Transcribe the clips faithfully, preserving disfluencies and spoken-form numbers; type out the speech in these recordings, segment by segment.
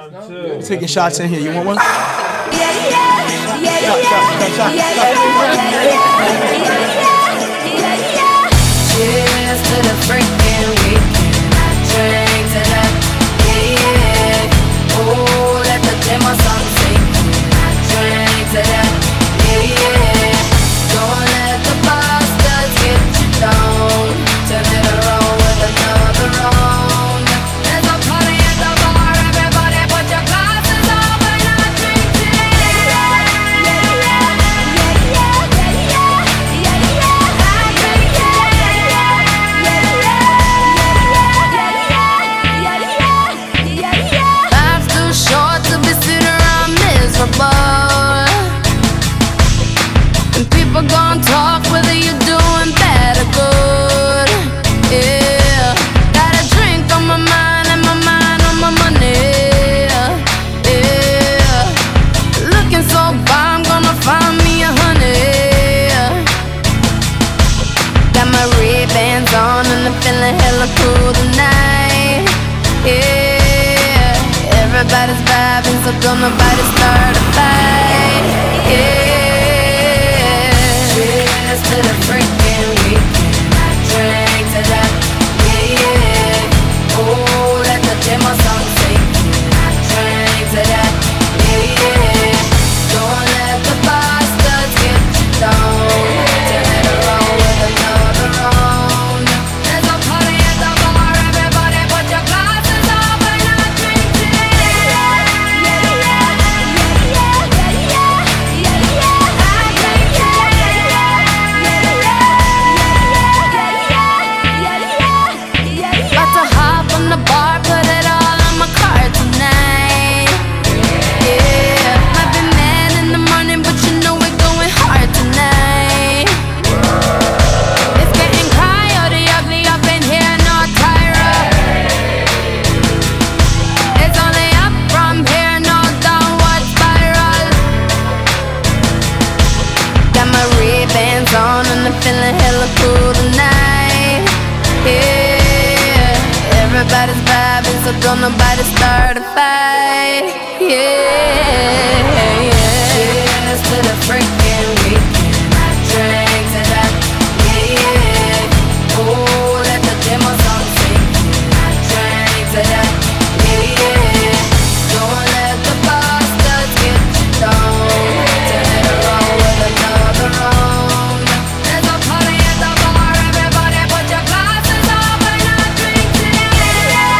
Taking shots in here. You want one? Yeah, yeah, yeah, yeah, yeah, yeah, yeah, yeah. Cheers to the freaking weekend. I drink to that, yeah, yeah. Oh, let the demo song sing. I drink to that, yeah, yeah. Don't let the bastards get you down. Turn it around with another round. There's a party at the bar. Everybody put your glasses up and I drink to life's too short to be sitting around miserable. And people gon' talk whether you're doing bad or good. Yeah, got a drink on my mind and my mind on my money. Yeah, looking so fine, I'm gonna find me a honey. Got my Ray-Bans on and I'm feeling hella cool tonight. Yeah, everybody's vibing, so don't nobody start a fight. Yeah, cheers to the freaking weekend. I drink to that, yeah, yeah. Oh, let the demo song sing. I drink to that, yeah, yeah. Don't let the bastards get you down. Turn it around with another round. There's a party at the bar. Everybody put your glasses up and I drink to that. About to hop on the bar, put it all on my card tonight. Yeah, might be mad in the morning, but you know we're going hard tonight. It's getting coyote ugly up in here, no Tyra. It's only up from here, no downward spiral. Got my Ray-Bans on and I'm feeling hella cool tonight. Yeah, everybody's vibing, so don't nobody start a fight. Yeah, yeah. Cheers to the freaking weekend. I drink to that, yeah, yeah. Oh, let the demo song sing. I drink to that, yeah, yeah. Don't let the bastards get you down. Turn it around with another round. There's a party at the bar. Everybody put your glasses up and I drink to that.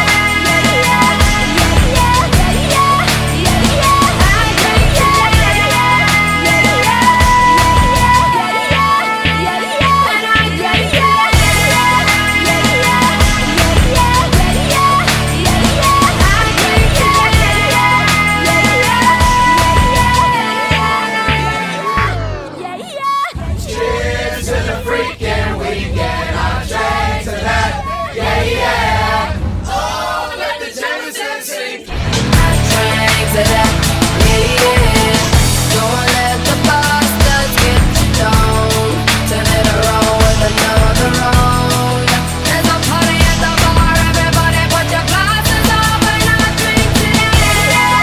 Cheers to the freaking weekend. I drank to that, yeah, yeah. Oh, let the Jameson sing. I drank to that, yeah, yeah. Don't let the bastards get you down. Turn it around with another round. There's a party at the bar. Everybody put your glasses up and I drink to that.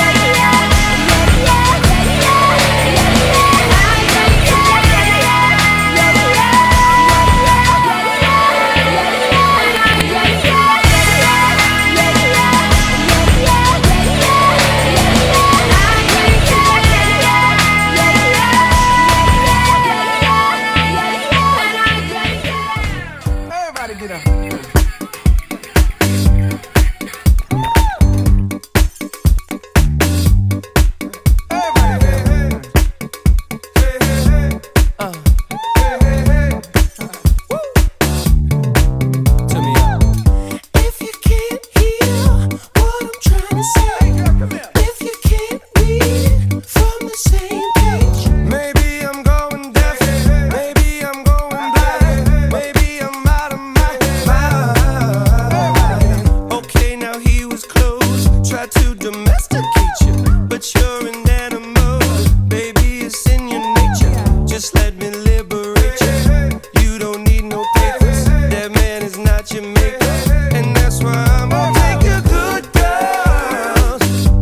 Everybody get up. If you can't hear what I'm trying to say, if you can't read from the same page, maybe I'm going deaf, maybe I'm going blind, maybe I'm out of my mind. Okay, now he was close, tried to domesticate you, but you're an animal, baby, it's in your nature. Just let me liberate you. You don't need no papers. That man is not your maker, and that's why I'm gonna take your good girls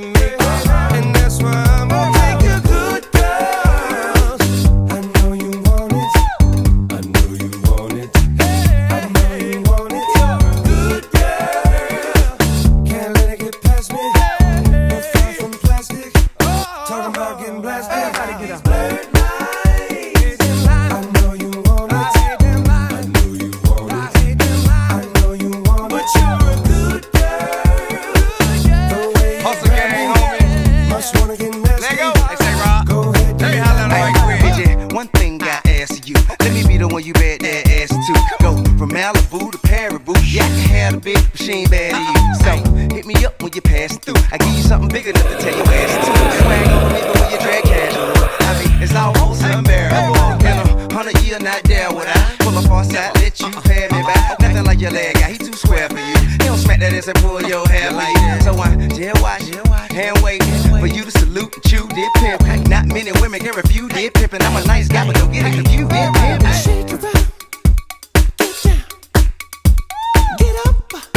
me, and that's why I'm gonna take you good girls. I know you want it, I know you want it, I know you want it. Good girl, can't let it get past me. No far from plastic, talking about getting blasted. Blurred lines, I know you want it, I know you want it, I know you want it. But you're a good girl. The way you Hustle gang, homie. must wanna get nasty. Let go. Hey, say Rob. Go ahead, Let me holler at him right quick. D J, one thing I ask you. Let me be the one you bet that ass to. Go from Malibu to Paribu. Yeah, I can have a bitch, but she ain't bad to you. So hit me up when you pass through. I give you something big enough to take your ass to. Swag on me, but when you drag casual. I mean, it's almost unbearable. In a hundred year, not there would I pull up on side, let you pay me back. Nothing like your leg guy, he too square for you. He don't smack that ass and pull your hair like that. So I jail watch, hand wait for you to salute and chew did pimp. Not many women can refuse did pimpin'. I'm a nice guy, but don't get it confused did pimp. shake it up, get down, get up.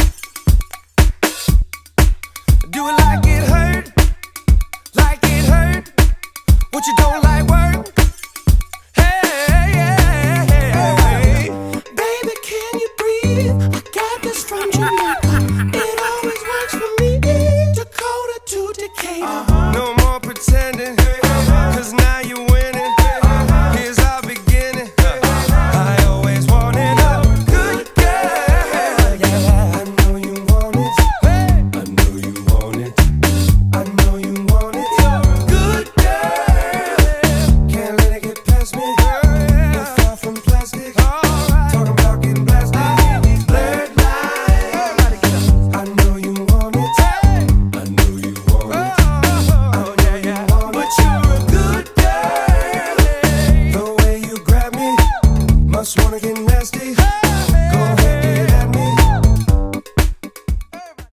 Do it like it hurt, like it hurt. What you don't like work? Hey, hey, hey, hey. Baby, can you breathe? I got this from Jamaica. It always works for me. Dakota to Decatur. No more pretending, cause now you're winning. Here's our beginning. I always wanted a good girl. Yeah, I know you want it. I know you want it. I know you want it. Good girl, can't let it get past me. No far from plastic. Talking about getting blasted. Blurred lines. I know you want it. I know you want it. I know you want it. But you're a good girl. The way you grab me, must wanna get nasty.